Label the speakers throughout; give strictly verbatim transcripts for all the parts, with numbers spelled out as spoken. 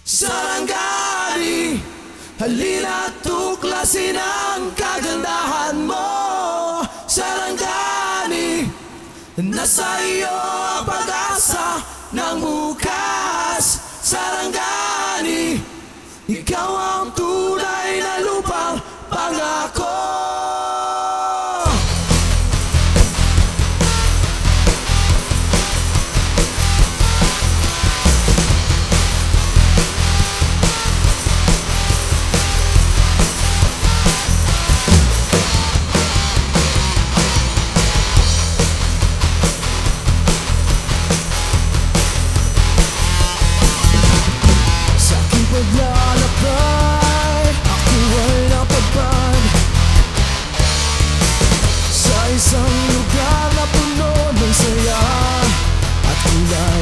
Speaker 1: Sarangani, halina't tuklasin ang kagandahan mo. Sarangani, nasa iyo ang pag-asa ng bukas. Sarangani, ikaw ang tunay na lupang pangako. Paglalakbay, ako ay napagpad sa isang lugar na puno ng saya at kulay.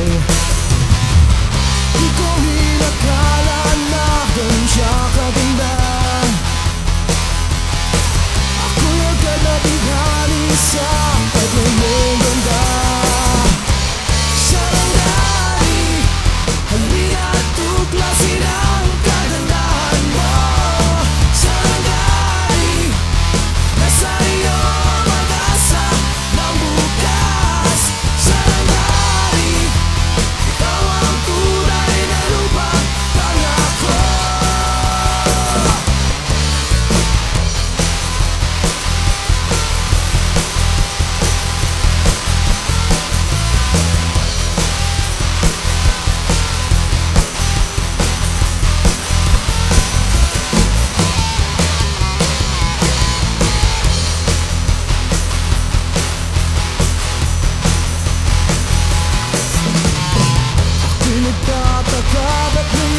Speaker 1: Di ko inakala na ganun siya kaganda. Ako'y agad na binghani sa kanyang mong ganda. Sarangani, halina't tuklasin ang kagandahan mo. Sarangani, nasa iyo ang pag-asa ng bukas. Sarangani, ikaw ang tunay na lupang pangako. Ako'y nagtataka ba't